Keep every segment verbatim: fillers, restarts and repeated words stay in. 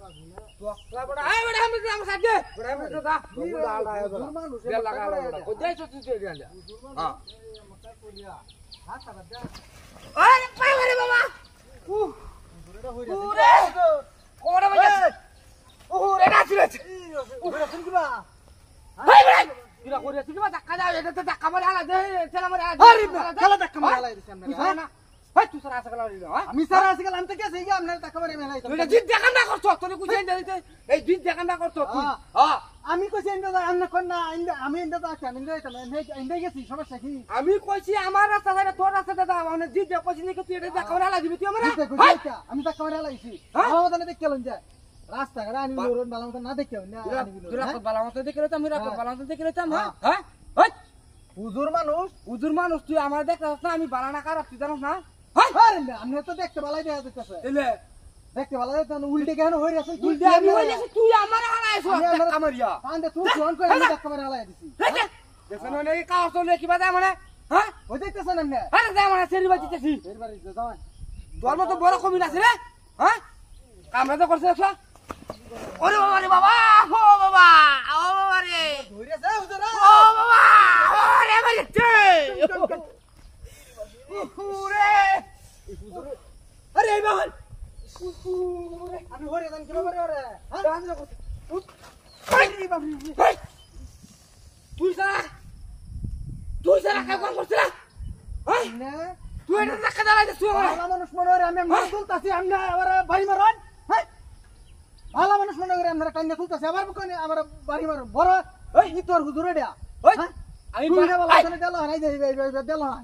তোকলা বড় আই বড় আমি আমার সাথে বড় আমি তো দা বড় আড়া আয় বড় বেল লাগা বড় কোথায় চুতি তুই গেল হ্যাঁ মক্কা কোলিয়া হাত সারা দে আরে পাই মারে বাবা উহ ওরে কোমরে বাজে ওরে নাচিলে ওরে শুনকিবা হাই বড় কিরা করিয়া তুই বা ধাক্কা দাও এটা তো ধাক্কা মারে আলা দে চলা মারে আরে খেলা ধাক্কা মারে আলা দিছ আমরা না হাই তুই সারা আসা গেল হ্যাঁ আমি সারা আসা গেল আমি তো কেসে গিয়ে আমনে ধাক্কা মারে মেলাই তুই জিদ দেখা না করছ তুই কুছেন দিতে এই জিদ দেখা না করছ তুই হ্যাঁ আমি কইছি ইন্দা আমনে কোন না আমি ইন্দা তো আছি আমি ইন্দা ইন্দা গেছি সমস্যা কি আমি কইছি আমার রাস্তা ধরে তোর রাস্তা দাদা মানে জিদ কইছি নাকি তুই এটা ধাক্কা মারে আলা দিবি তুই আমরা আমি ধাক্কা মারে আলাইছি আমার মত দেখে লন যায় রাস্তা গড়া আনি রোড বালামত না দেখে না আনি তুই রাস্তা বালামত দেখে তো আমি রাস্তা বালামত দেখে লইতাম হ্যাঁ হ্যাঁ ওই হুজুর মানুষ হুজুর মানুষ তুই আমার দেখছস না আমি বালানা কার তুই জানোস না হ্যাঁ আরে আমি তো দেখতে বালাই দেয়া দিতেছে এলে দেখতে বালাই তো উল্টে কেন হই রে তুই আমি হই গেছি তুই আমার হালাইছস ধাক্কা মারিয়া কান্দে তুই ফোন করে আমি ধাক্কা মারি হালাই দিছি দেখছ না এই কাজ চলে কি বাদা মানে হ্যাঁ ওই দেখতেছ না এমনে আরে যা মানে সেরি বাজিতেছি সেরি বাজি যাও তোর মত বড় কমি আছে রে হ্যাঁ কামরা তো করছিস ওরে বাবা রে বাবা ও বাবা ও বাবা রে ধরে যা হুজুর ও বাবা ওরে মারিছে ওরে আরে এই বাবা ওরে আমি হরে জান কি বাবা রে হ্যাঁ আমি তো আরে বাবা তুই সারা তুই সারা কাজ করছিস হ্যাঁ না তুই এটা টাকা দাঁড়াইছিস তুই আমার মানুষ মনে রে আমি মার তুলতাছি আমি আবার বাড়ি মারন হ্যাঁ ভালো মানুষ মনে করে আমরা কান্না তুলতাছি আবার কোনে আমরা বাড়ি মারো বড় ওই ই তোর হুজুরে দেয়া ওই আমি বাড়া বালা সনে দেল নাই দেই দেল নাই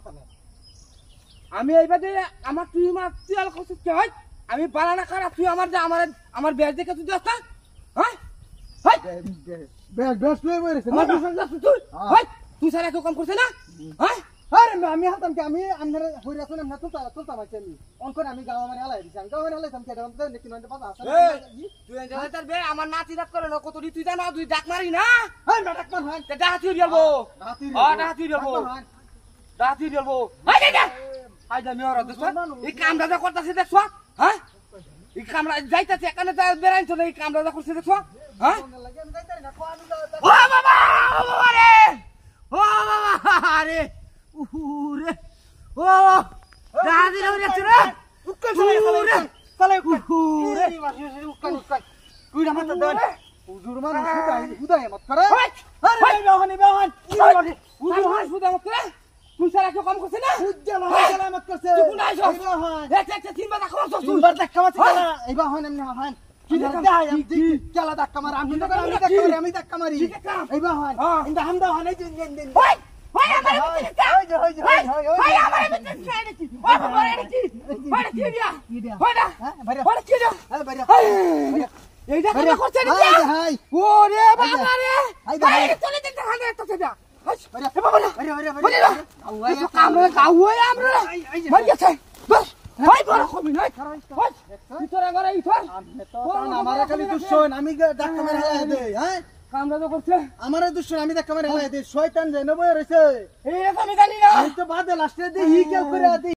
আমি এইবারে আমার তুই মা তেল কইছিস কি হয় আমি বালানা করা তুই আমার যে আমার আমার বেশ দেখে তুই আসতা হ্যাঁ হাই বেশ বেশ তুই মরেছিস না তুই সঙ্গে তুই হাই তুই সারা তো কাম করছিস না হ্যাঁ আরে আমি হাতাম কি আমি আমনে হইরা শুনে না তুলতা তুলতা মাইছি আমি অন করে আমি গাওয়া মানে হালাই দিছি আমি গাওয়া মানে হালাইতাম কি এটা নাকি নয় পাতা আছে তুই জানা তার বে আমার নাতি রাত করে না কত তুই জানা তুই ডাক মারি না হ্যাঁ ডাক মার হ্যাঁ তে ডাক তুই দিলবো হ্যাঁ ডাক তুই দিলবো ডাক তুই দিলবো হাই দে হাই দে মিওরা দোস্ত এই কামটা যা করতাছিস দেখছ হ্যাঁ এই কামরা যাইতাছে এখানে যা বেরাইছ না এই কামটা যা করছিস দেখছ হ্যাঁ ও বাবা ও বাবা রে ও বাবা রে উরে ও দাদি রে উড়ছে রে উক্কা উরে চলে উরে উক্কা উক্কা তুই না মত দেন হুজুর মানুষ হুদাই হুদাই মত করে আরে বেহনি বেহন হুজুর মানুষ হুদাই মত করে তুই সারা কি কাম করছিস না হুজ্জা না মত করছে তুই কোন আইছো এক এক তিনবার দেখা করছিস তিনবার দেখা করছিস না এই বেহন এমনি হন কি দেখা আমি কেলা দেখা মার আমি তো আমি দেখা মারি আমি দেখা মারি এই বেহন ইন্দা হামদা হনে দিন দিন ওই আমার বিতে ওই ওই ওই ওই আমার বিতে ট্রাই নাকি ওই বাবা রে কি ওই কি দিয়া ওই না ওই কি দিয়া আরে বাইরে এইটা কি করছ নি হাই ওরে বাবা রে হাই চলে যেতে খানে তো সেটা হাই এ বাবা আরে আরে আরে আওয়াই কামরা গাওই আমরা মার গেছে বাস হাই বড় কমি নাই হাই ভিতরে ঘরে ইথর তো আমারে খালি দুশন আমি ডাক্তার মেরে হালাই দে হ্যাঁ কামরা তো করছে আমারে দুশন আমি ডাক্তার মেরে হালাই দে শয়তান যে নবয় রইছে এই আমি জানি না আমি তো বাদে লাস্টে দেই হি কেউ করে